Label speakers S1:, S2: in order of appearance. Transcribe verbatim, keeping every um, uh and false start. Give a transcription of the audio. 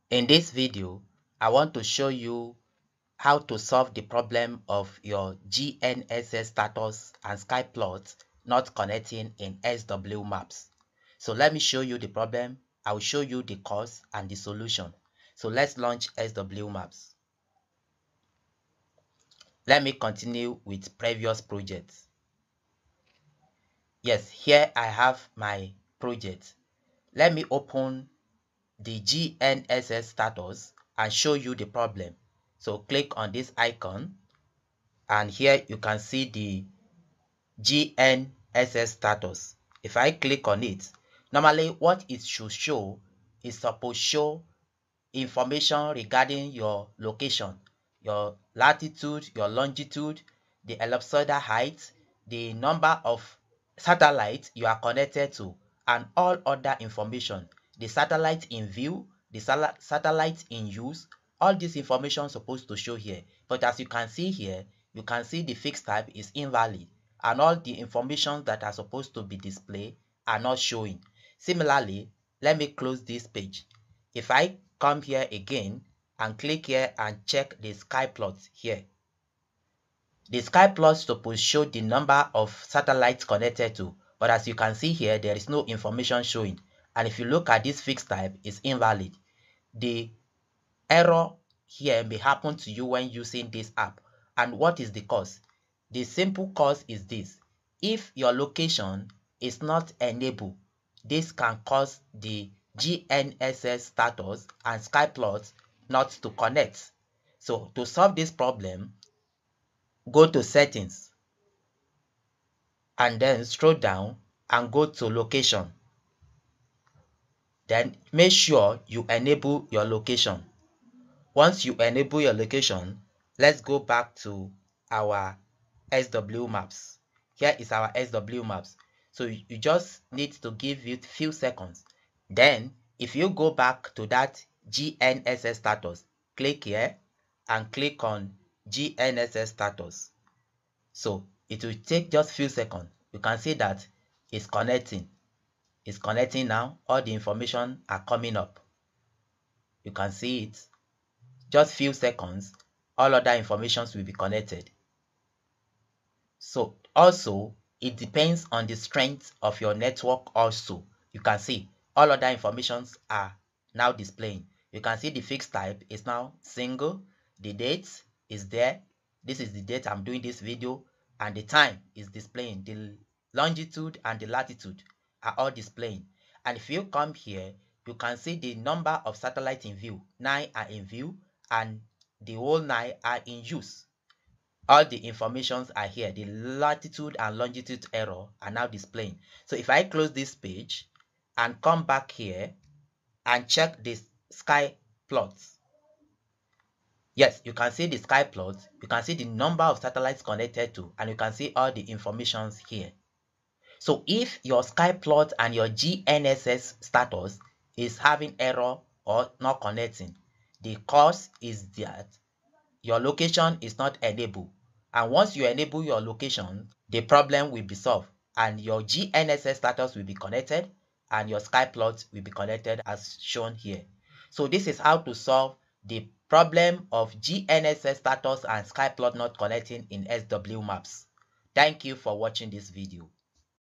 S1: In this video, I want to show you how to solve the problem of your G N S S status and Skyplot not connecting in S W Maps. So let me show you the problem. I will show you the cause and the solution. So let's launch S W Maps. Let me continue with previous projects. Yes, here I have my project. Let me open the G N S S status and show you the problem. So click on this icon and here you can see the G N S S status. If I click on it, normally what it should show is supposed to show information regarding your location, your latitude, your longitude, the ellipsoidal height, the number of satellites you are connected to, and all other information, the satellite in view, the satellite in use. All this information is supposed to show here, but as you can see here, you can see the fixed type is invalid and all the information that are supposed to be displayed are not showing. Similarly, let me close this page. If I come here again and click here and check the Skyplot here, the Skyplot is supposed to show the number of satellites connected to, but as you can see here, there is no information showing. And if you look at this fixed type, it's invalid. The error here may happen to you when using this app. And what is the cause? The simple cause is this. If your location is not enabled, this can cause the G N S S status and Skyplot not to connect. So to solve this problem, go to settings and then scroll down and go to location. Then make sure you enable your location. Once you enable your location, let's go back to our S W Maps. Here is our S W Maps. So you just need to give it few seconds. Then if you go back to that G N S S status, click here and click on G N S S status. So it will take just few seconds. You can see that it's connecting. It's connecting now. All the information are coming up. You can see it. Just few seconds, all other informations will be connected. So also, it depends on the strength of your network also. You can see all other informations are now displaying. You can see the fixed type is now single. The date is there. This is the date I'm doing this video, and the time is displaying. The longitude and the latitude are all displaying. And if you come here, you can see the number of satellites in view. Nine are in view and the whole nine are in use. All the informations are here. The latitude and longitude error are now displaying. So if I close this page and come back here and check this sky plots, yes, you can see the sky plots. You can see the number of satellites connected to, and you can see all the informations here. So if your Skyplot and your G N S S status is having error or not connecting, the cause is that your location is not enabled. And once you enable your location, the problem will be solved and your G N S S status will be connected and your Skyplot will be connected as shown here. So this is how to solve the problem of G N S S status and Skyplot not connecting in S W Maps. Thank you for watching this video.